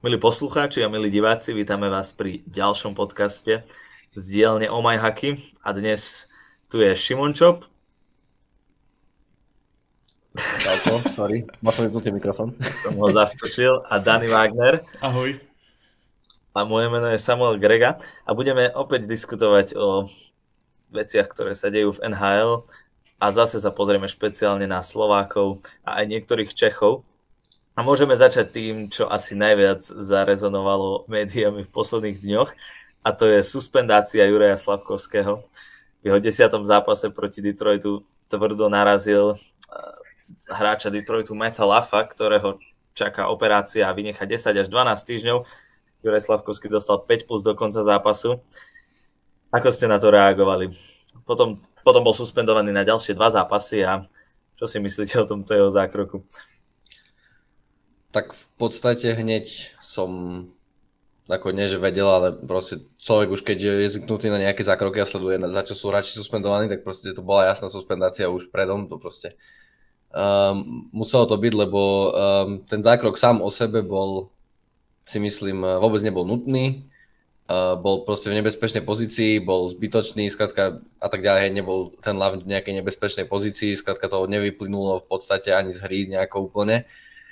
Milí poslucháči a milí diváci, vítame vás pri ďalšom podcaste z dielne Oh My Hockey. A dnes tu je Šimon Čop. Čauko, sorry, mal som vypnutý mikrofón. Som ho zaskočil. A Dani Wagner. Ahoj. A moje meno je Samuel Grega. A budeme opäť diskutovať o veciach, ktoré sa dejú v NHL. A zase sa pozrieme špeciálne na Slovákov a aj niektorých Čechov. A môžeme začať tým, čo asi najviac zarezonovalo médiami v posledných dňoch, a to je suspendácia Juraja Slavkovského. V jeho 10. zápase proti Detroitu tvrdo narazil hráča Detroitu Matta Laffa, ktorého čaká operácia a vynecha 10 až 12 týždňov. Juraj Slavkovský dostal 5+ do konca zápasu. Ako ste na to reagovali? Potom bol suspendovaný na ďalšie 2 zápasy a čo si myslíte o tomto jeho zákroku? Tak v podstate hneď som, ako nie že vedel, ale proste človek už keď je zvyknutý na nejaké zákroky a sleduje, za čo sú hráči suspendovaní, tak proste to bola jasná suspendácia už predom, to proste muselo to byť, lebo ten zákrok sám o sebe bol, si myslím, vôbec nebol nutný, bol proste v nebezpečnej pozícii, bol zbytočný, skrátka a tak ďalej, nebol ten Lav v nejakej nebezpečnej pozícii, skrátka toho nevyplynulo v podstate ani z hry nejako úplne.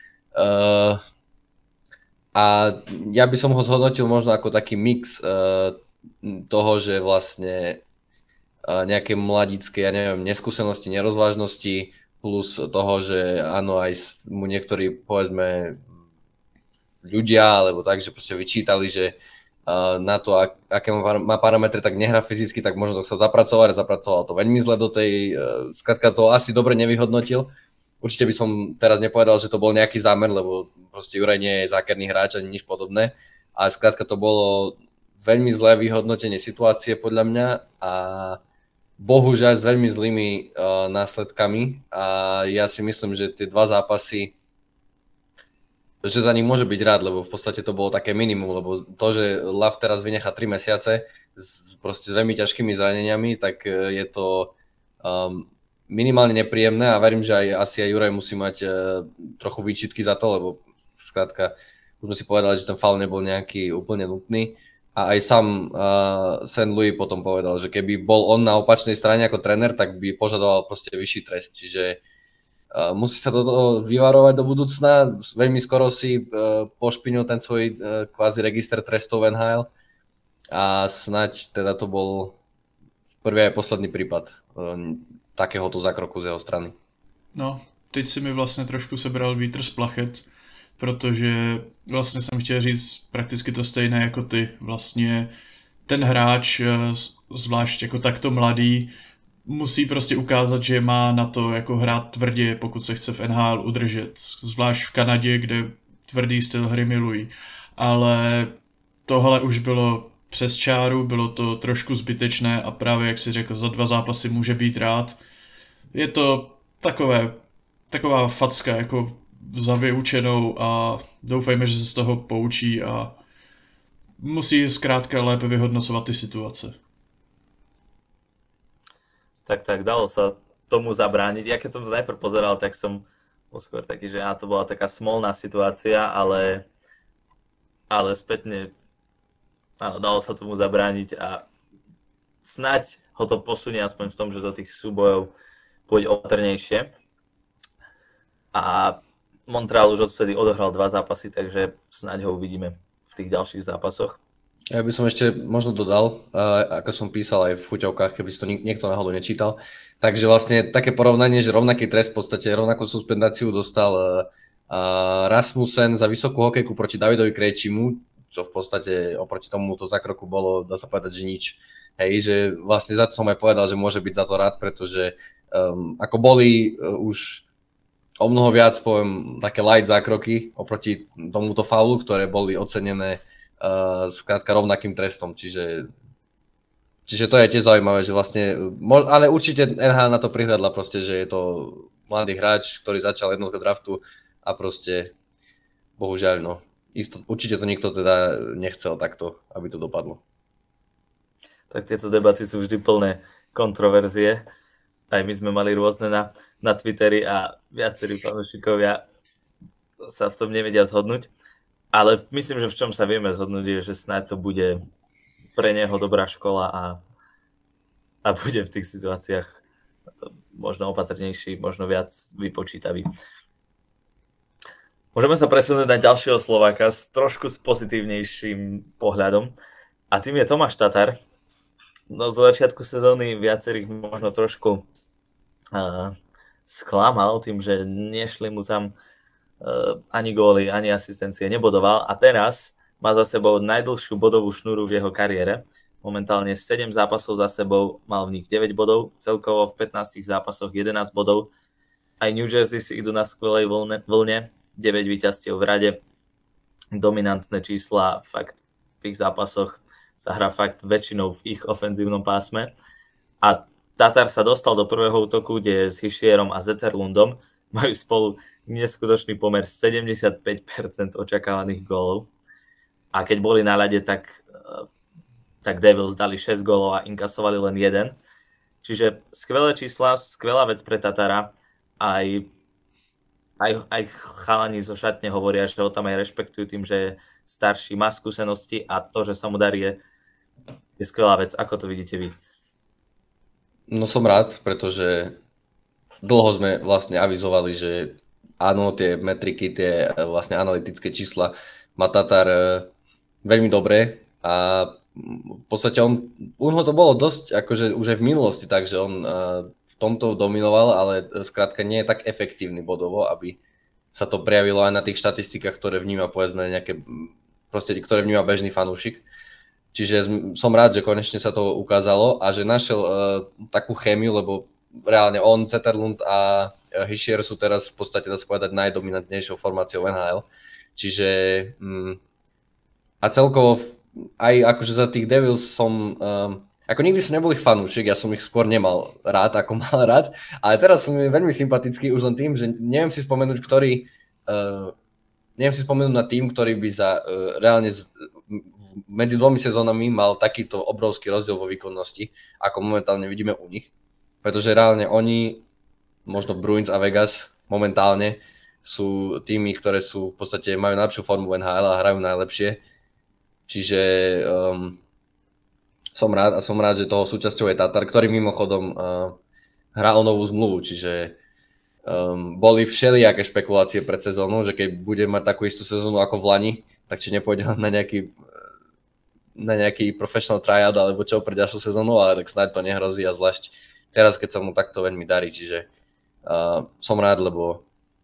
A ja by som ho zhodnotil možno ako taký mix toho, že vlastne nejaké mladické, ja neviem, neskúsenosti, nerozvážnosti, plus toho, že áno, aj mu niektorí, povedzme, ľudia, alebo tak, že proste vyčítali, že na to, aké má parametre, tak nehrá fyzicky, tak možno to chcel zapracovať a zapracoval to veľmi zle do tej, skrátka to asi dobre nevyhodnotil. Určite by som teraz nepovedal, že to bol nejaký zámer, lebo proste Juraj nie je zákerný hráč ani nič podobné. Ale skrátka to bolo veľmi zlé vyhodnotenie situácie podľa mňa a bohužiaľ s veľmi zlými následkami. A ja si myslím, že tie 2 zápasy, že za nich môže byť rád, lebo v podstate to bolo také minimum, lebo to, že Lav teraz vynecha 3 mesiace proste s veľmi ťažkými zraneniami, tak je to minimálne nepríjemné a verím, že asi aj Juraj musí mať trochu výčitky za to, lebo skrátka už sme si povedali, že ten faul nebol nejaký úplne nutný a aj sám St. Louis potom povedal, že keby bol on na opačnej strane ako tréner, tak by požadoval proste vyšší trest, čiže musí sa toto vyvarovať do budúcna. Veľmi skoro si pošpinil ten svoj kvázi register trestov NHL a snáď teda to bol prvý aj posledný prípad takéhoto zákroku z jeho strany. No, teď si mi vlastně trošku sebral vítr z plachet, protože vlastně jsem chtěl říct prakticky to stejné jako ty. Vlastně ten hráč, zvlášť jako takto mladý, musí prostě ukázat, že má na to jako hrát tvrdě, pokud se chce v NHL udržet. Zvlášť v Kanadě, kde tvrdý styl hry milují. Ale tohle už bylo přes čáru, bylo to trošku zbytečné a právě jak si řekl, za 2 zápasy může být rád. Je to taková facka jako za vyučenou a doufejme, že se z toho poučí a musí zkrátka lépe vyhodnocovat ty situace. Tak, dalo sa tomu zabrániť. Ja keď som to najprv pozeral, tak som bol skôr taký, že to bola taká smolná situácia, ale spätne áno, dalo sa tomu zabrániť a snáď ho to posunie aspoň v tom, že do tých súbojov pôjde opatrnejšie. A Montreal už odvtedy odohral 2 zápasy, takže snáď ho uvidíme v tých ďalších zápasoch. Ja by som ešte možno dodal, ako som písal aj v chuťovkách, keby si to niekto náhodou nečítal, takže vlastne také porovnanie, že rovnaký trest, v podstate rovnakú suspendáciu dostal Rasmussen za vysokú hokejku proti Davidovi Krejčimu, čo v podstate oproti tomuto zákroku bolo, dá sa povedať, že nič. Hej, že vlastne za to som aj povedal, že môže byť za to rád, pretože ako boli už o mnoho viac, poviem, také light zákroky oproti tomuto faulu, ktoré boli ocenené skrátka rovnakým trestom, čiže to je tiež zaujímavé, že vlastne, ale určite NHL na to prihľadla proste, že je to mladý hráč, ktorý začal jednotka draftu a proste bohužiaľ, no, určite to nikto teda nechcel takto, aby to dopadlo. Tak tieto debaty sú vždy plné kontroverzie. Aj my sme mali rôzne na Twitteri a viacerí fanúšikovia sa v tom nevedia zhodnúť. Ale myslím, že v čom sa vieme zhodnúť je, že snáď to bude pre neho dobrá škola a bude v tých situáciách možno opatrnejší, možno viac vypočítavý. Môžeme sa presunúť na ďalšieho Slováka s trošku pozitívnejším pohľadom a tým je Tomáš Tatar. No zo začiatku sezóny viacerých možno trošku sklamal tým, že nešli mu tam ani góly, ani asistencie, nebodoval a teraz má za sebou najdlhšiu bodovú šnúru v jeho kariére. Momentálne 7 zápasov za sebou, mal v nich 9 bodov, celkovo v 15 zápasoch 11 bodov. Aj New Jersey si idú na skvelej vlne, 9 víťazstiev v rade, dominantné čísla, fakt v ich zápasoch sa hrá fakt väčšinou v ich ofenzívnom pásme. A Tatar sa dostal do prvého útoku, kde je s Hischierom a Zetterlundom majú spolu neskutočný pomer 75% očakávaných gólov. A keď boli na ľade, tak Devils dali 6 gólov a inkasovali len 1. Čiže skvelé čísla, skvelá vec pre Tatara. Aj chalani zo šatne hovoria, že ho tam aj rešpektujú tým, že je starší, má skúsenosti a to, že sa mu darí, je skvelá vec. Ako to vidíte vy? No som rád, pretože dlho sme vlastne avizovali, že áno, tie metriky, tie vlastne analytické čísla má Tatar veľmi dobré a v podstate u neho to bolo dosť akože už aj v minulosti, takže on v tomto dominoval, ale skrátka nie je tak efektívny bodovo, aby sa to prejavilo aj na tých štatistikách, ktoré vníma povedzme nejaké proste, ktoré vníma bežný fanúšik. Čiže som rád, že konečne sa to ukázalo a že našiel takú chémiu, lebo reálne on, Zetterlund a Hischier sú teraz v podstate, dá sa povedať, najdominantnejšou formáciou NHL. Čiže a celkovo aj akože za tých Devils som ako nikdy som nebol ich fanúšik, ja som ich skôr nemal rád, ako mal rád, ale teraz som mi veľmi sympatický už len tým, že neviem si spomenúť na tým, ktorý by za reálne medzi 2 sezónami mal takýto obrovský rozdiel vo výkonnosti, ako momentálne vidíme u nich. Pretože reálne oni, možno Bruins a Vegas momentálne sú tými, ktoré sú v podstate majú najlepšiu formu v NHL a hrajú najlepšie. Čiže som rád, že toho súčasťou je Tatar, ktorý mimochodom hrá o novú zmluvu, čiže boli všelijaké špekulácie pred sezónou, že keď bude mať takú istú sezónu ako v Lani, tak či nepôjde na nejaký professional tryout alebo čo pre ďalšiu sezónu, ale tak snáď to nehrozí a zvlášť teraz, keď sa mu takto veľmi darí, čiže som rád, lebo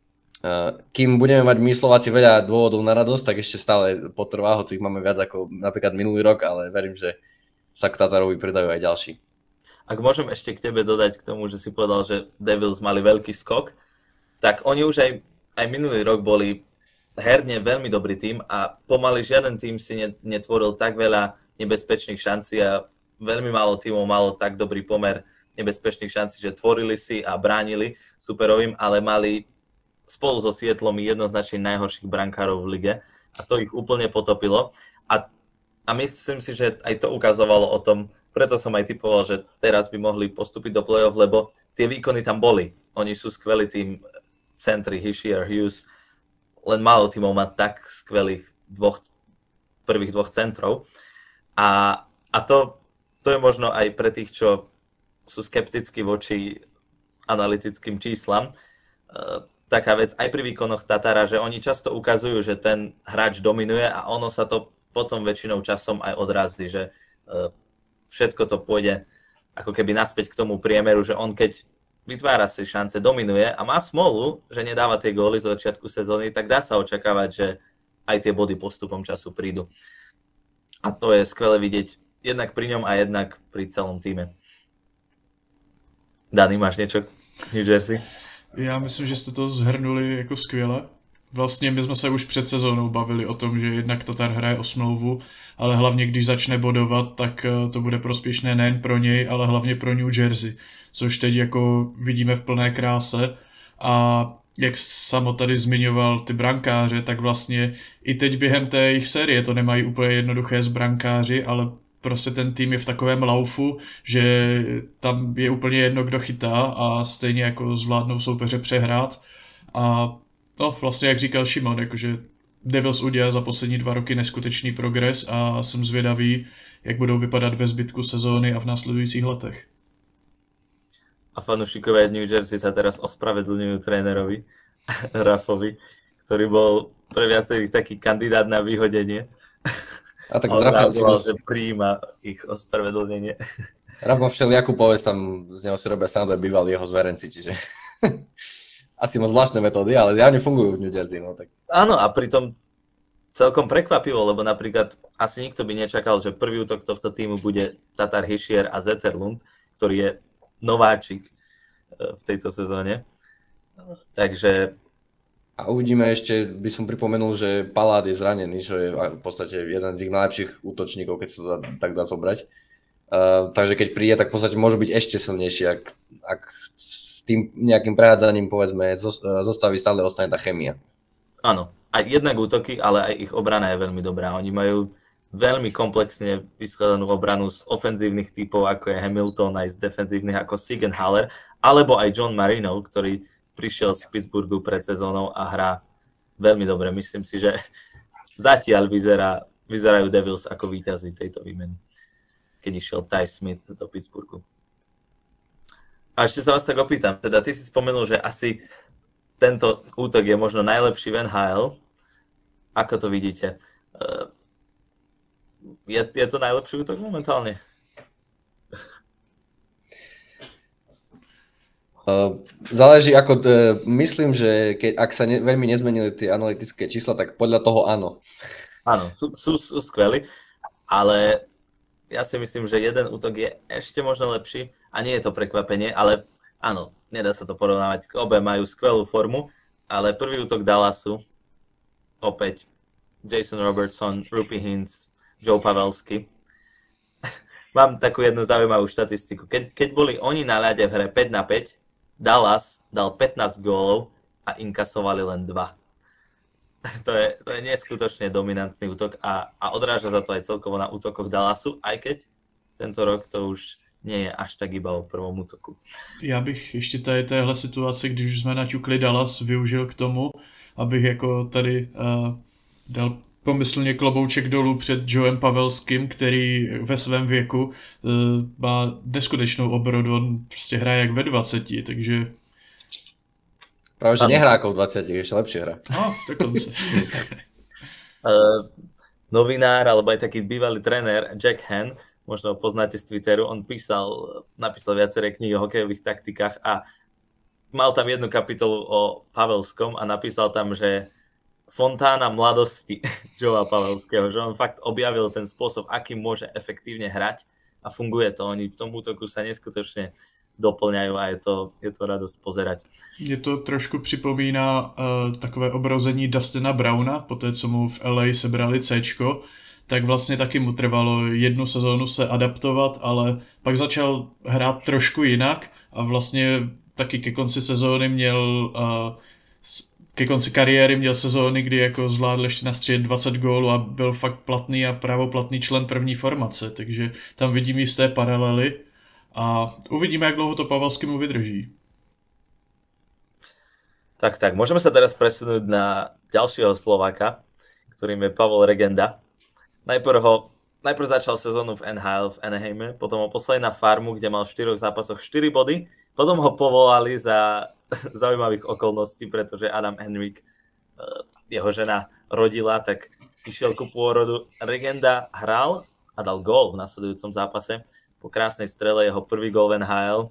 kým budeme mať my Slováci veľa dôvodov na radosť, tak ešte stále potrvá, hoci ich máme viac ako napríklad minulý rok, ale verím, že sa k Tatarovi pridajú aj ďalší. Ak môžem ešte k tebe dodať k tomu, že si povedal, že Devils mali veľký skok, tak oni už aj minulý rok boli herne veľmi dobrý tím a pomaly žiaden tím si netvoril tak veľa nebezpečných šancí a veľmi málo tímov malo tak dobrý pomer nebezpečných šancí, že tvorili si a bránili superovým, ale mali spolu so Seattlom jednoznačne najhorších brankárov v lige a to ich úplne potopilo. A myslím si, že aj to ukazovalo o tom, preto som aj typoval, že teraz by mohli postúpiť do play-off, lebo tie výkony tam boli. Oni sú skvelý tým, centri, Hischier, Hughes, len málo tímov má tak skvelých prvých dvoch centrov. A to je možno aj pre tých, čo sú skeptickí voči analytickým číslam, taká vec aj pri výkonoch Tatara, že oni často ukazujú, že ten hráč dominuje a ono sa to potom väčšinou časom aj odrazí, že všetko to pôjde ako keby naspäť k tomu priemeru, že on keď vytvára si šance, dominuje a má smolu, že nedáva tie góly z začiatku sezóny, tak dá sa očakávať, že aj tie body postupom času prídu. A to je skvelé vidieť jednak pri ňom a jednak pri celom týme. Dani, máš niečo k New Jersey? Já myslím, že jste to zhrnuli jako skvěle. Vlastně my jsme se už před sezónou bavili o tom, že jednak Tatar hraje o smlouvu, ale hlavně když začne bodovat, tak to bude prospěšné nejen pro něj, ale hlavně pro New Jersey, což teď jako vidíme v plné kráse. A jak Samo tady zmiňoval ty brankáře, tak vlastně i teď během té jejich série to nemají úplně jednoduché s brankáři, ale prostě ten tým je v takovém laufu, že tam je úplně jedno, kdo chytá a stejně jako zvládnou soupeře přehrát. A no, vlastně jak říkal Šimon, jakože Devils udělal za poslední 2 roky neskutečný progres a jsem zvědavý, jak budou vypadat ve zbytku sezóny a v následujících letech. A fanúšikovia New Jersey sa teraz ospravedlňujú trénerovi Raffovi, ktorý bol pre viacerých taký kandidát na vyhodenie. A tak že prijíma ich ospravedlnenie. Rafa všelijakú povesť, tam z neho si robia srandu, bývali jeho zverenci, čiže asi má zvláštne metódy, ale zjavne fungujú v New Jersey. No, tak. Áno, a pritom celkom prekvapivo, lebo napríklad asi nikto by nečakal, že prvý útok tohto týmu bude Tatar Hischier a Zetterlund, ktorý je nováčik v tejto sezóne. Takže... A uvidíme ešte, by som pripomenul, že Palát je zranený, čo je v podstate jeden z ich najlepších útočníkov, keď sa to tak dá zobrať. Takže keď príde, tak v podstate môže byť ešte silnejší, ak s tým nejakým prehádzaním, povedzme, zostaví stále ostane tá chémia. Áno, aj jednak útoky, ale aj ich obrana je veľmi dobrá. Oni majú veľmi komplexne vyskladanú obranu z ofenzívnych typov, ako je Hamilton, aj z defenzívnych ako Siegenthaler, alebo aj John Marino, ktorý prišiel z Pittsburghu pred sezónou a hrá veľmi dobre. Myslím si, že zatiaľ vyzerajú Devils ako víťazi tejto výmeny, keď išiel Ty Smith do Pittsburghu. A ešte sa vás tak opýtam, teda ty si spomenul, že asi tento útok je možno najlepší v NHL. Ako to vidíte? Je to najlepší útok momentálne? Záleží, myslím, že ak sa veľmi nezmenili tie analytické čísla, tak podľa toho áno. Áno, sú skvelí, ale ja si myslím, že jeden útok je ešte možno lepší a nie je to prekvapenie, ale áno, nedá sa to porovnávať. Obe majú skvelú formu, ale prvý útok Dallasu, opäť Jason Robertson, Rupie Hintz, Joe Pavelski. Mám takú jednu zaujímavú štatistiku. Keď boli oni na ľade v hre 5-5, Dallas dal 15 gólov a inkasovali len 2. To je neskutočne dominantný útok a odráža sa to aj celkovo na útokoch Dallasu, aj keď tento rok to už nie je až tak iba o prvom útoku. Já bych ještě téhle situace, když už jsme naťukli Dallas, využil k tomu, abych jako tady dal pomyslně klobouček dolů před Joem Pavelským, který ve svém věku má neskutečnou obrodu, on prostě hraje jak ve 20, takže... Práve, že nehrá ako v 20, ešte lepšie hra. No, dokonce. Novinár, alebo aj taký bývalý tréner Jack Hann, možno poznáte z Twitteru, on napísal viaceré knihy o hokejových taktikách a mal tam jednu kapitolu o Pavelskom a napísal tam, že fontána mladosti Joea Pavelského, že on fakt objavil ten spôsob, akým môže efektívne hrať a funguje to. Oni v tom útoku sa neskutočne doplňajú a je to radosť pozerať. Mě to trošku připomíná takové obrození Dustina Browna, po té, co mu v LA sebrali Cčko, tak vlastně taky mu trvalo 1 sezónu se adaptovat, ale pak začal hrát trošku jinak a vlastně taky ke konci sezóny ke konci kariéry měl sezóny, kdy jako zvládl ještě nastřílet 20 gólů a byl fakt platný a právoplatný člen první formace, takže tam vidím jisté paralely a uvidíme, jak dlouho to Pavelskému vydrží. Tak, môžeme sa teraz presunúť na ďalšieho Slováka, ktorým je Pavol Regenda. Najprv začal sezónu v NHL v Anaheime, potom ho poslali na farmu, kde mal v 4 zápasoch 4 body, potom ho povolali za zaujímavých okolností, pretože Adam Henrik, jeho žena, rodila, tak išiel ku pôrodu. Regenda hral a dal gól v nasledujúcom zápase. Po krásnej strele jeho prvý gól v NHL.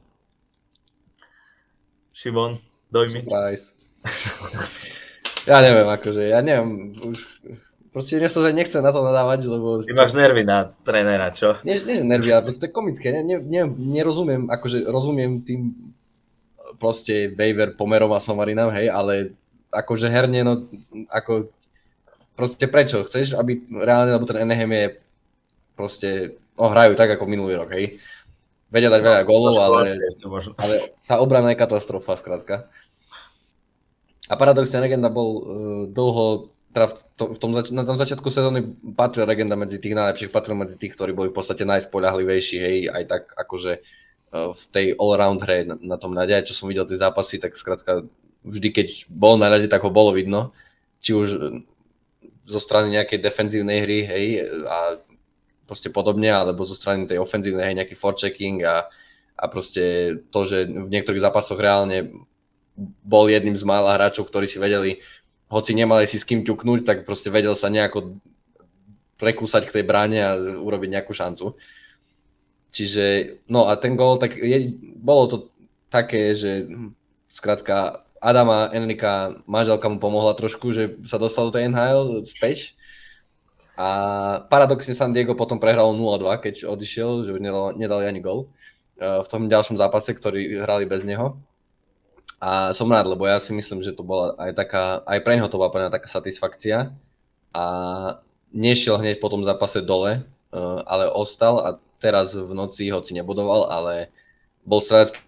Šimon, dojmi. Nice. Ja neviem, už proste nechcem na to nadávať, lebo... Ty máš nervy na trénera, čo? Nie že nervy, ale proste to je komické. Nerozumiem, rozumiem tým proste waiver pomerom a somarinám, hej, ale akože herne, no, proste prečo? Chceš, aby reálne, lebo ten Anaheim je proste, hrajú tak ako minulý rok, hej. Vedia dať veľa gólov, ale tá obrana je katastrofa, skrátka. A paradoxne Regenda bol dlho, na tom začiatku sezóny patril Regenda medzi tých najlepších, patril medzi tých, ktorí boli v podstate najspoľahlivejší, hej, aj tak akože v tej all-around hre na tom ľade, aj čo som videl tie zápasy, tak skrátka vždy, keď bol na ľade, tak ho bolo vidno. Či už zo strany nejakej defenzívnej hry, hej, a proste podobne, alebo zo strany tej ofenzívnej, hej, nejaký forechecking a proste to, že v niektorých zápasoch reálne bol jedným z mála hráčov, ktorí si vedeli, hoci nemali si s kým ťuknúť, tak proste vedel sa nejako prekúsať k tej bráne a urobiť nejakú šancu. Čiže, no a ten gól, tak bolo to také, že skrátka Adama Enrika, manželka mu pomohla trošku, že sa dostal do tej NHL späť. A paradoxne San Diego potom prehralo 0-2, keď odišiel, že nedali ani gól v tom ďalšom zápase, ktorý hrali bez neho. A som rád, lebo ja si myslím, že to bola aj taká, aj pre neho to bola pre mňa taká satisfakcia. A nešiel hneď po tom zápase dole, ale ostal a teraz v noci, hoci nebudoval, ale bol strelecký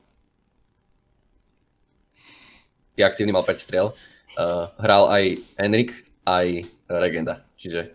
aktívny, mal 5 striel. Hral aj Henrik, aj Regenda.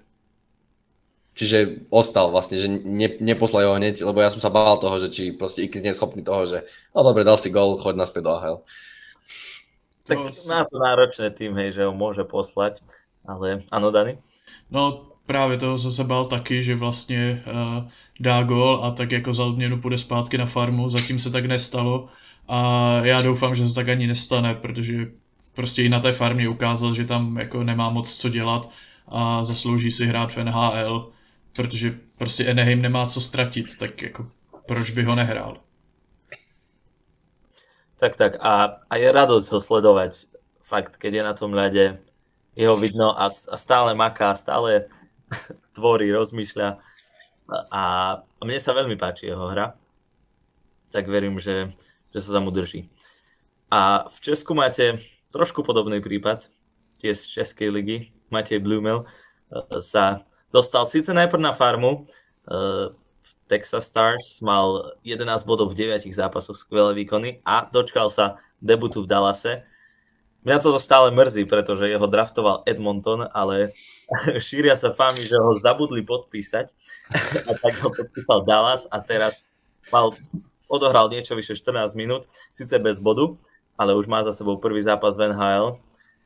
Čiže ostal vlastne, že neposlal ho hneď, lebo ja som sa bál toho, že či proste X nie je schopný toho, že no dobre, dal si gól, choď naspäť do AHL. Tak má to náročné tým, hej, že ho môže poslať, ale áno, Dani? No právě toho se bál taky, že vlastně dá gól a tak jako za odměnu půjde zpátky na farmu, zatím se tak nestalo a já doufám, že se tak ani nestane, protože prostě i na té farmě ukázal, že tam jako nemá moc co dělat a zaslouží si hrát v NHL, protože prostě Anaheim nemá co ztratit, tak jako proč by ho nehrál. Tak a je radosť ho sledovať. Fakt, keď je na tom ľade, jeho vidno a stále maká, stále tvorí, rozmýšľa a mne sa veľmi páči jeho hra. Tak verím, že sa mu drží. A v Česku máte trošku podobný prípad, tiež z Českej ligy. Matej Blumel sa dostal síce najprv na farmu, v Texas Stars mal 11 bodov v 9 zápasoch, skvelé výkony a dočkal sa debutu v Dallase. Mňa to stále mrzí, pretože jeho draftoval Edmonton, ale šíria sa fámy, že ho zabudli podpísať a tak ho podpísal Dallas a teraz odohral niečo vyše 14 minút, síce bez bodu, ale už má za sebou prvý zápas v NHL.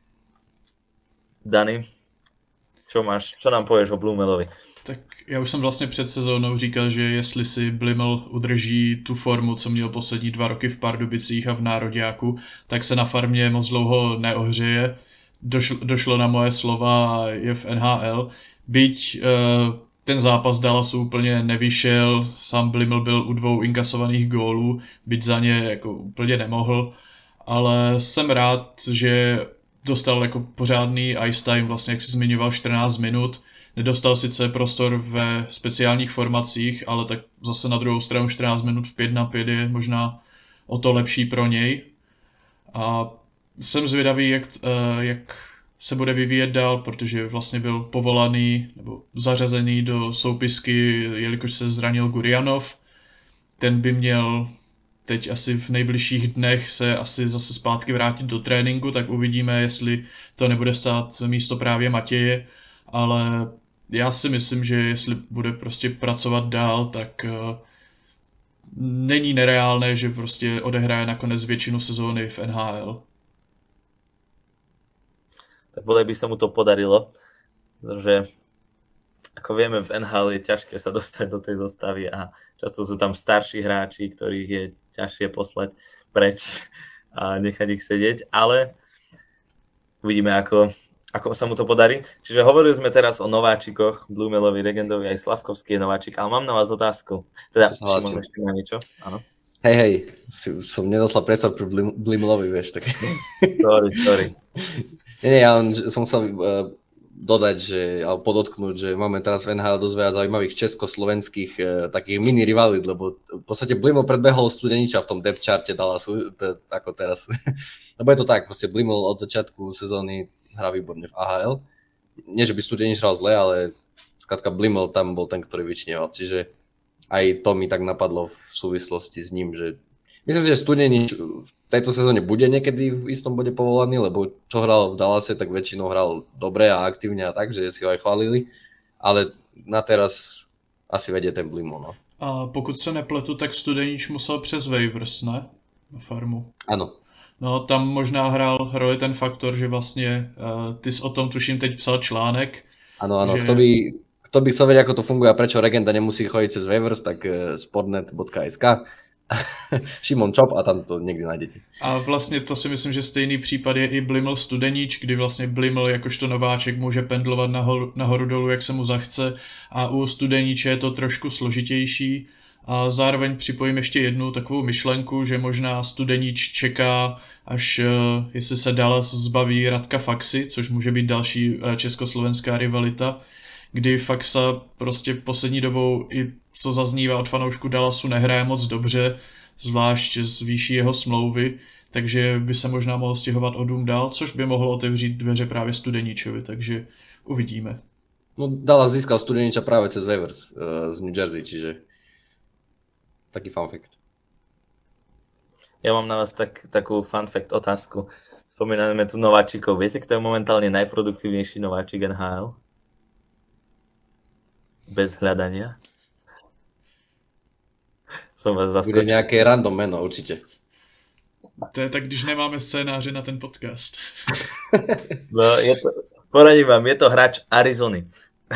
Dani, čo nám povieš o Blumelovi? Tak já už jsem vlastně před sezónou říkal, že jestli si Blimel udrží tu formu, co měl poslední 2 roky v Pardubicích a v Nároďáku, tak se na farmě moc dlouho neohřeje. Došlo na moje slova a je v NHL. Byť ten zápas Dallasu úplně nevyšel, sám Blimel byl u 2 inkasovaných gólů, byť za ně jako úplně nemohl, ale jsem rád, že dostal jako pořádný ice time, vlastně jak si zmiňoval 14 minut. Nedostal sice prostor ve speciálních formacích, ale tak zase na druhou stranu 14 minut v 5-5 je možná o to lepší pro něj. A jsem zvědavý, jak se bude vyvíjet dál, protože vlastně byl povolaný nebo zařazený do soupisky, jelikož se zranil Gurianov. Ten by měl teď asi v nejbližších dnech se asi zase zpátky vrátit do tréninku, tak uvidíme, jestli to nebude stát místo právě Matěje, ale já si myslím, že jestli bude prostě pracovat dál, tak není nereálné, že prostě odehraje nakonec většinu sezóny v NHL. Tak bodaj by sa mu to podarilo, pretože ako vieme, v NHL je ťažké sa dostať do tej zostavy a často sú tam starší hráči, ktorých je ťažšie poslať preč a nechať ich sedieť, ale uvidíme, ako sa mu to podarí. Čiže hovorili sme teraz o nováčikoch, Blumelovi, Regendovi, aj Slavkovský je nováčik, ale mám na vás otázku. Teda, Šimon, ešte má niečo? Áno. Hej, som nedostal priestor pri Blumelovi, vieš, tak... Sorry. Nie, ja som chcel dodať, alebo podotknúť, že máme teraz v NHL dosť veľa zaujímavých československých takých mini rivalít, lebo v podstate Blimel predbehol Studeniča v tom depth charte Dallasu, ako teraz. Lebo je to tak, proste Blimel od začiatku sezóny hrá výborne v AHL. Nie, že by Studenič hral zle, ale skrátka Blimel tam bol ten, ktorý vyčnieval. Čiže aj to mi tak napadlo v súvislosti s ním, že myslím si, že Studenič v tejto sezóne bude niekedy v istom bode povolaný, lebo čo hral v Dallase, tak väčšinou hral dobre a aktívne a tak, že si ho aj chválili, ale na teraz asi vedie ten Blimel, no. A pokud se nepletu, tak Studenič musel přes waivers, ne? Na farmu. Ano. No, tam možná hrál roli ten faktor, že vlastně ty jsi o tom tuším teď psal článek. Áno, že... kto by chcel vedieť, ako to funguje a prečo Regenda nemusí chodiť cez waivers, tak sportnet.sk Šimon Čop a tam to někdy najdete. A vlastně to si myslím, že stejný případ je i Bliml Studeníč, kdy vlastně Bliml jakožto nováček může pendlovat nahoru dolů, jak se mu zachce, a u Studeníče je to trošku složitější. A zároveň připojím ještě jednu takovou myšlenku, že možná Studeníč čeká, až jestli se Dallas zbaví Radka Faxy, což může být další československá rivalita, kdy Faxa prostě poslední dobou, i co zaznívá od fanoušku Dallasu, nehraje moc dobře, zvlášť z výší jeho smlouvy, takže by se možná mohl stěhovat o dům dál, což by mohlo otevřít dveře právě Studeníčovi, takže uvidíme. No Dallas získal Studeniča práve cez waivers z New Jersey, čiže taký fun fact. Ja mám na vás takú fun fact otázku. Spomíname tu nováčikov. Viete, kto je momentálne najproduktívnejší nováčik NHL? Bez hľadania. Som vás zaskočil. Bude nejaké random meno, určite. To je tak, když nemáme scénáře na ten podcast. No, poradím vám, je to hráč Arizony.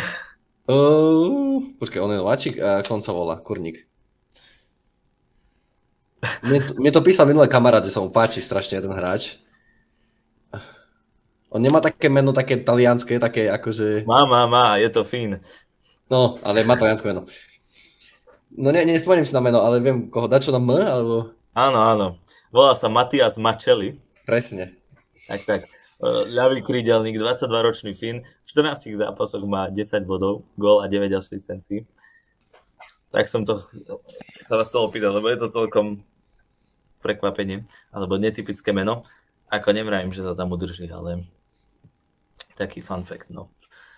Počkaj, on je nováčik? Ako on sa volá? Kurník. Mne to písal minulý kamarát, že sa mu páči strašne jeden hráč. On nemá také meno, také talianské, také akože... Má, je to Fín. No, ale má talianské meno. No nespomeniem si na meno, ale viem koho. Dá čo na M, alebo... Áno. Volá sa Matias Maccelli. Presne. Tak. Ľavý krídelník, 22-ročný Fín. V 14 zápasoch má 10 bodov, gól a 9 asistencií. Tak som to sa vás chcel opýtať, lebo je to celkom prekvapenie, alebo netypické meno. Ako nemrajím, že sa tam udrží, ale taký fun fact, no.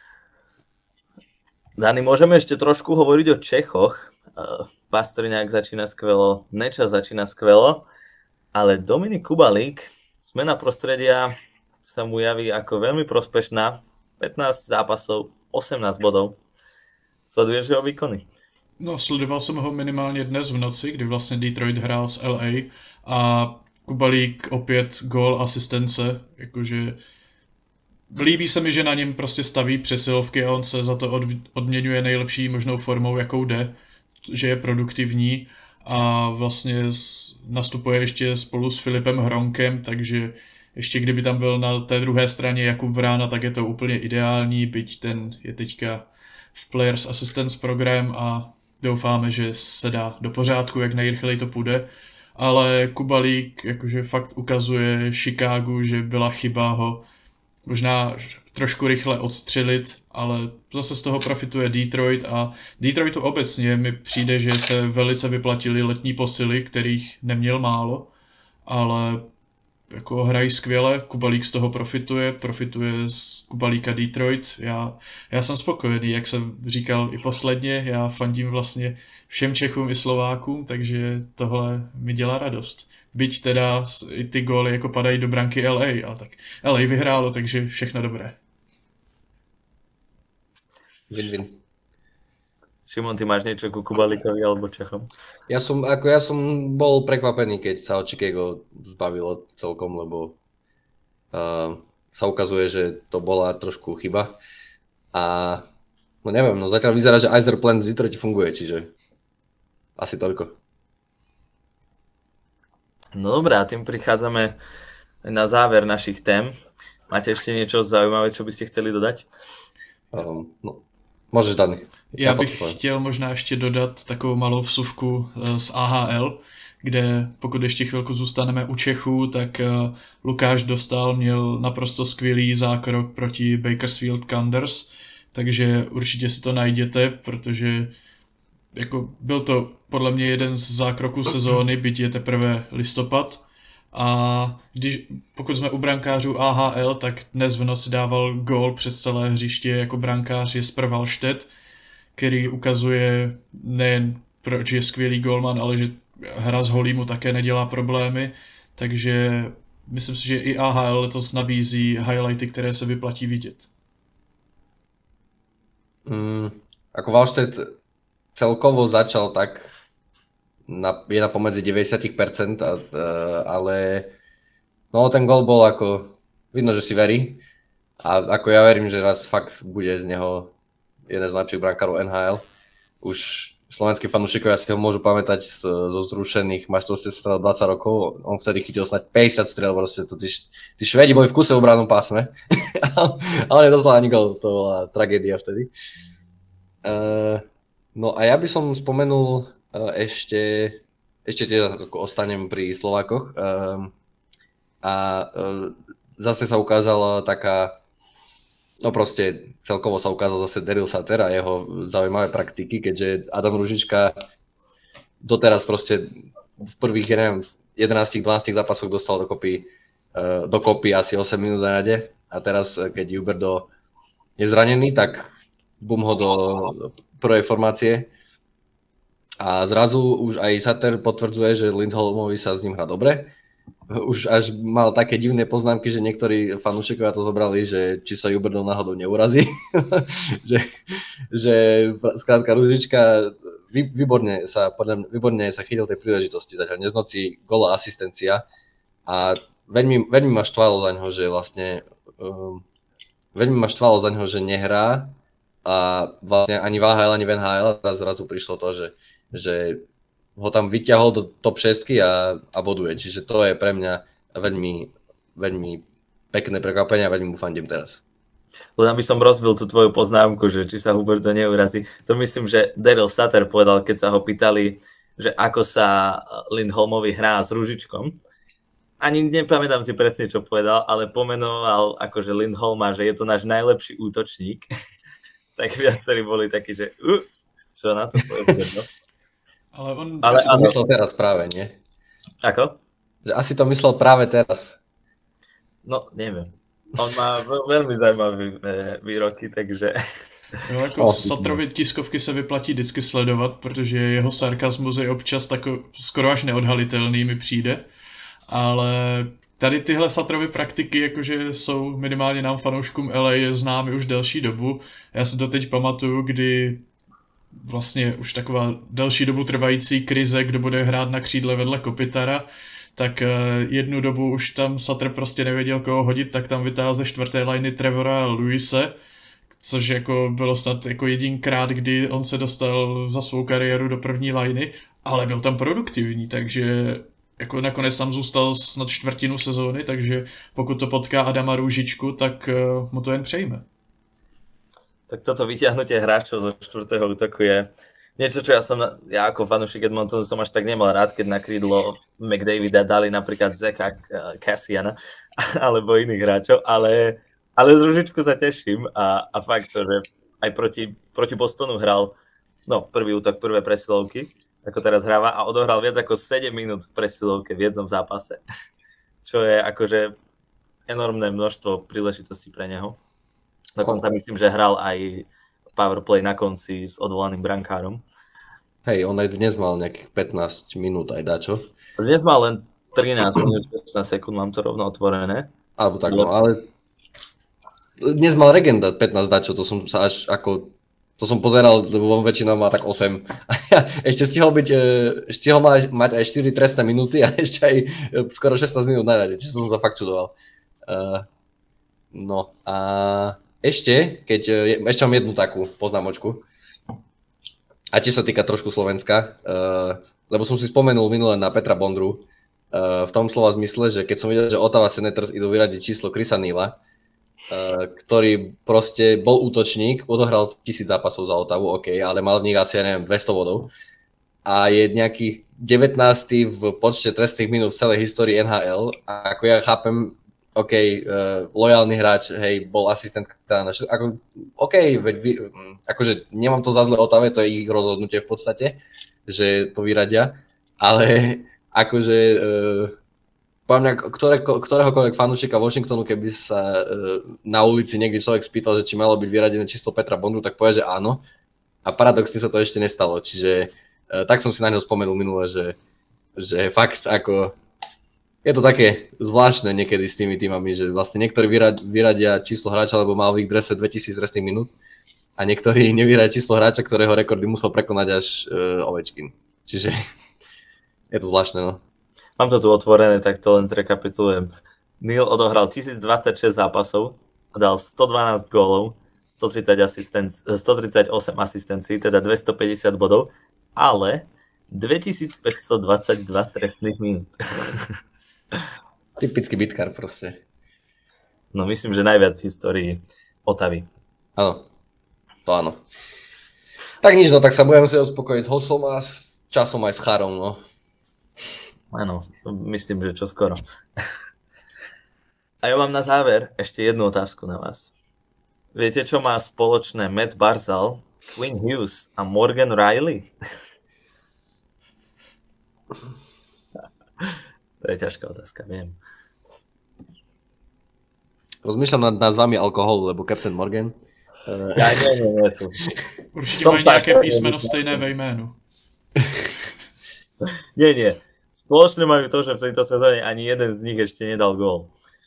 Dani, môžeme ešte trošku hovoriť o Čechoch. Pastrňák začína skvelo, Nečas začína skvelo, ale Dominik Kubalík, zmena prostredia sa mu javí ako veľmi prospešná. 15 zápasov, 18 bodov. Sleduješ jeho výkony? No, sledoval jsem ho minimálně dnes v noci, kdy vlastně Detroit hrál s LA a Kubalík opět gól, asistence, jakože líbí se mi, že na něm prostě staví přesilovky a on se za to odměňuje nejlepší možnou formou, jakou jde, že je produktivní a vlastně nastupuje ještě spolu s Filipem Hronkem, takže ještě kdyby tam byl na té druhé straně Jakub Vrána, tak je to úplně ideální, byť ten je teďka v Players Assistance program a doufáme, že se dá do pořádku, jak nejrychleji to půjde. Ale Kubalík jakože fakt ukazuje Chicagu, že byla chyba ho možná trošku rychle odstřelit, ale zase z toho profituje Detroit a Detroitu obecně mi přijde, že se velice vyplatili letní posily, kterých neměl málo, ale jako hrají skvěle, Kubalík z toho profituje z Kubalíka Detroit. Já jsem spokojený, jak jsem říkal i posledně, já fandím vlastně všem Čechům i Slovákům, takže tohle mi dělá radost. Byť teda i ty góly jako padají do branky LA, ale tak LA vyhrálo, takže všechno dobré. Win-win. Šimon, ty máš niečo ku Kubalíkovi alebo Čechom? Ja som bol prekvapený, keď sa od Chicago zbavilo celkom, lebo sa ukazuje, že to bola trošku chyba. A no neviem, no zatiaľ vyzerá, že Yzerplan v Detroite funguje, čiže asi toľko. No dobré, a tým prichádzame na záver našich tém. Máte ešte niečo zaujímavé, čo by ste chceli dodať? No, môžeš, Dani. Já bych chtěl možná ještě dodat takovou malou vsuvku z AHL, kde pokud ještě chvilku zůstaneme u Čechů, tak Lukáš Dostál měl naprosto skvělý zákrok proti Bakersfield Condors, takže určitě si to najděte, protože jako byl to podle mě jeden z zákroků sezóny, byť je teprve listopad. A pokud jsme u brankářů AHL, tak dnes v noci dával gól přes celé hřiště jako brankář Jesper Wallstedt, který ukazuje nejen proč je skvělý gólman, ale že hra z holí mu také nedělá problémy, takže myslím si, že i AHL letos nabízí highlighty, které se vyplatí vidět. Ako Wallstedt celkovo začal tak, je na pomedzi 90%, ale no ten gól bol ako, vidno, že si verí A ako ja verím, že raz fakt bude z neho jeden z najlepších brankárov NHL. Už slovenskí fanúšikovia si ho môžu pamätať zo zrušených majstrovstiev sveta 20 rokov. On vtedy chytil snáď 50 strel, proste to tí Švédi boli v kuse v obrannom pásme. Ale nedostal ani gól, to bola tragédia vtedy. No a ja by som spomenul ešte ostanem pri Slovákoch. Zase sa ukázala taká, no proste celkovo sa ukázal zase Daryl Sutter a jeho zaujímavé praktiky, keďže Adam Ružička doteraz proste v prvých, 11-12 zápasoch dostal dokopy asi 8 minút na rade a teraz, keď Huberdeau je zranený, tak bum ho do prvej formácie a zrazu už aj Sutter potvrdzuje, že Lindholmovi sa s ním hrá dobre. Už až mal také divné poznámky, že niektorí fanúšikovia to zobrali, že či sa Huberdeau náhodou neurazí. že skrátka Ružička výborne sa chytil tej príležitosti, zatiaľ neznocí gola asistencia a veľmi ma štvalo za ňo, že vlastne že nehrá a vlastne ani v AHL, ani v NHL a zrazu prišlo to, že ho tam vyťahol do top 6 a boduje. Čiže to je pre mňa veľmi, veľmi pekné prekvapenie a veľmi mu fandím teraz. Len aby som rozbil tú tvoju poznámku, že či sa Huberdeau neurazí. To myslím, že Daryl Sutter povedal, keď sa ho pýtali, že ako sa Lindholmovi hrá s Ružičkom. Ani nepamätám si presne, čo povedal, ale pomenoval akože Lindholma, že je to náš najlepší útočník. Tak viacerí boli takí, že čo na to povedal. Ale to myslel teraz práve, nie? Ako? Že asi to myslel práve teraz. No, neviem. On má veľmi zaujímavé výroky, takže... No, jako Sutterovy tiskovky se vyplatí vždycky sledovat, protože jeho sarkazmus je občas skoro až neodhalitelný, mi přijde. Ale tady tyhle Sutterovy praktiky, jakože jsou minimálně nám fanouškům LA známy už delší dobu. Já si to teď pamatuju, kdy vlastně už taková delší dobu trvající krize, kdo bude hrát na křídle vedle Kopitara, tak jednu dobu už tam Sutter prostě nevěděl, koho hodit, tak tam vytáhl ze čtvrté liny Trevora Lewise, což jako bylo snad jako jedinkrát, kdy on se dostal za svou kariéru do první liny, ale byl tam produktivní, takže jako nakonec tam zůstal snad čtvrtinu sezóny, takže pokud to potká Adama Růžičku, tak mu to jen přejme. Tak toto vyťahnutie hráčov zo štvrtého útoku je niečo, čo ja ako fanúšik Edmontonu som až tak nemal rád, keď na krídlo McDavida dali napríklad Zeka Kassiana alebo iných hráčov, ale z Ružičku sa teším a fakt to, že aj proti Bostonu hral prvý útok, prvé presilovky, ako teraz hráva a odohral viac ako 7 minút v presilovke v jednom zápase, čo je akože enormné množstvo príležitostí pre neho. Dokonca myslím, že hral aj powerplay na konci s odvolaným brankárom. Hej, on aj dnes mal nejakých 15 minút aj dačo. Dnes mal len 13 minút 16 sekúnd, mám to rovno otvorené. Alebo tak, no, ale dnes mal Regenda 15 dačo, to som sa až ako... To som pozeral, lebo väčšina má tak 8. Ešte stihol mať aj 4 trestné minúty a ešte aj skoro 16 minút na rade, čiže som sa fakt čudoval. No a ešte mám jednu takú poznámočku. A tiež sa týka trošku Slovenska, lebo som si spomenul minule na Petra Bondru v tom slova zmysle, že keď som videl, že Ottawa Senators idú vyradiť číslo Chrisa Neila, ktorý proste bol útočník, odohral 1000 zápasov za Ottawu, OK, ale mal v nich asi, 200 bodov. A je nejakých 19. v počte trestných minút v celej histórii NHL. A ako ja chápem, OK, lojálny hráč, hej, bol asistent kapitána. OK, akože nemám to za zle Ottawe, to je ich rozhodnutie v podstate, že to vyradia, ale akože... Poviem mňa, ktoréhokoľvek fanúšika Washingtonu, keby sa na ulici niekde človek spýtal, že či malo byť vyradené číslo Petra Bondru, tak povie, že áno. A paradoxne sa to ešte nestalo. Čiže tak som si na ňo spomenul minule, že fakt ako... Je to také zvláštne niekedy s tými týmami, že vlastne niektorí vyradia číslo hráča, lebo mal v ich drese 2000 trestných minút a niektorí nevyradia číslo hráča, ktorého rekordy musel prekonať až Ovečkin. Čiže je to zvláštne, no. Mám to tu otvorené, tak to len zrekapitulujem. Neil odohral 1026 zápasov dal 112 gólov, 138 asistencií, teda 250 bodov, ale 2522 trestných minút. Typický bitkár proste. No myslím, že najviac v histórii Otavy. Áno, to áno. Tak nič, no tak sa budem musieť uspokojiť s Hosom a s časom aj s Charom, no. Áno, myslím, že čoskoro. A ja mám na záver ešte jednu otázku na vás. Viete, čo má spoločné Matt Barzal, Quinn Hughes a Morgan Riley? To je ťažká otázka, viem. Rozmýšľam nad názvami alkoholu, lebo Captain Morgan. Ja nie. Určitě mají nějaké písmeno stejné ve jménu. Nie. Spoločne majú to, že v tejto sezóne ani jeden z nich ešte nedal gól.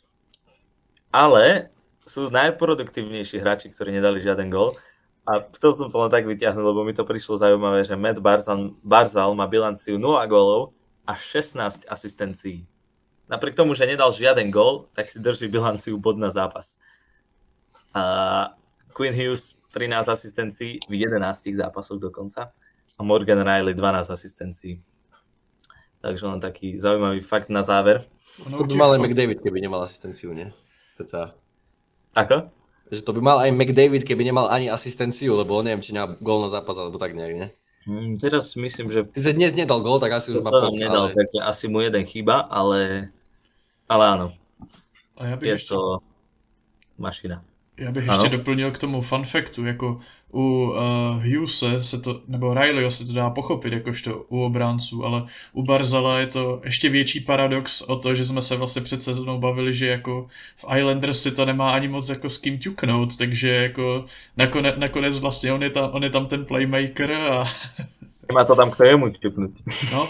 Ale sú najproduktívnejší hráči, ktorí nedali žiaden gól. A chcel som to len tak vyťahnuť, lebo mi to prišlo zaujímavé, že Matt Barzal má bilanciu 0 gólov a 16 asistencií. Napriek tomu, že nedal žiaden gól, tak si drží bilanciu bod na zápas. A Quinn Hughes 13 asistencií v 11 zápasoch dokonca a Morgan Riley 12 asistencií. Takže len taký zaujímavý fakt na záver. To by mal aj McDavid, keby nemal asistenciu, nie? Teca. Ako? Že to by mal aj McDavid, keby nemal ani asistenciu, lebo neviem, či nemá gól na zápas, alebo tak nejak, nie? Teraz myslím, že... Ty sa dnes nedal gól, tak asi už má pok, nedal, ale... takže asi mu jeden chýba, ale áno. A já bych je ještě... to mašina. Já bych ještě doplnil k tomu fun factu, jako u Hughese se to, nebo Rileyho se to dá pochopit, jakožto u obránců, ale u Barzala je to ještě větší paradox o to, že jsme se vlastně před sezónou bavili, že jako v Islanders si to nemá ani moc jako s kým ťuknout, takže jako nakonec vlastně on je tam ten playmaker a... Nemá to tam kto jemu ťuknúť. No.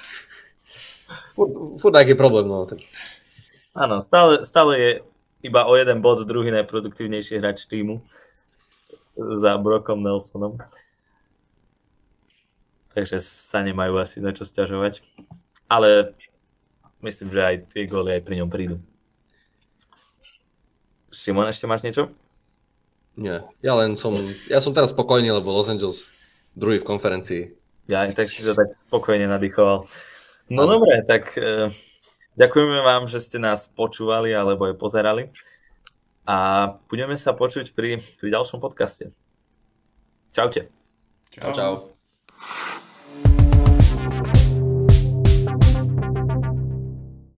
Furt nejaký problém, no. Áno, stále je iba o jeden bod druhý najproduktívnejší hráč týmu za Brockom Nelsonom. Takže sa nemajú asi na čo sťažovať. Ale myslím, že aj tie góly aj pri ňom prídu. Šimon, ešte máš niečo? Nie, ja som teraz spokojný, lebo Los Angeles druhý v konferencii. Ja aj tak si to tak spokojne nadýchoval. No dobre, tak ďakujeme vám, že ste nás počúvali alebo aj pozerali a budeme sa počuť pri ďalšom podcaste. Čaute. Čau.